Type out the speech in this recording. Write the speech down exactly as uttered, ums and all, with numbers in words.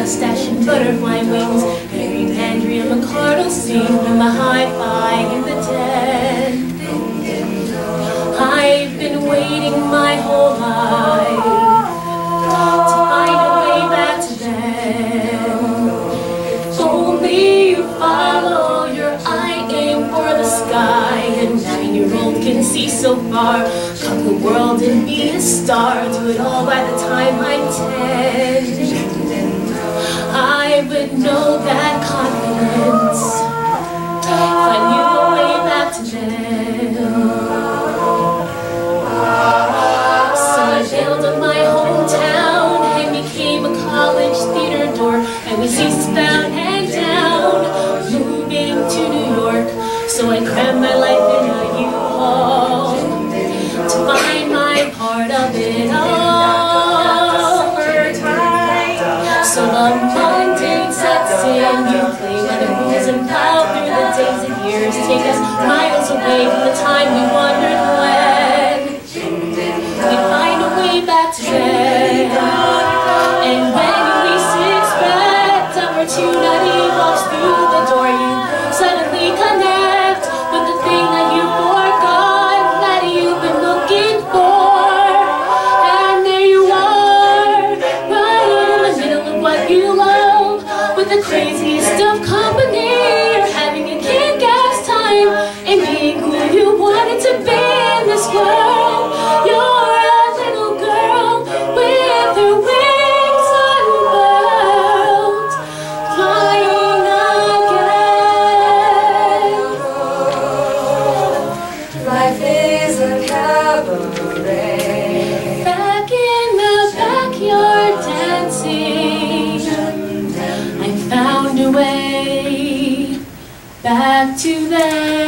mustache and butterfly wings. Harry Pandry and McCardle sing in the hi-fi in the den. I've been waiting my whole life to find a way back to them. If only you follow your eye, aim for the sky. A nine-year-old can see so far, conquer the world and be a star. Do it all by the time I'm ten. I would know that confidence if I knew the way back to them. So I bailed on my hometown and became a college theater dork. I was eastbound and down, moving to New York. So I crammed my life in a U-Haul to find my part of it all. So the mundane sets in, you play by the rules and plow through the days and years. Take us miles away from the time we wondered when we'd find a way back to them. And when you least expect, opportunity walks through the door. You suddenly connect with the thing that you forgot, that you've been looking for. And there you are, right in the middle of what you love, with the craziest of company. You're having a kick-ass time and being who you wanted to be in this world. You're a little girl with her wings unfurled, flying again. Life is a cabaret. Back in the backyard dancing, I found a way back to them.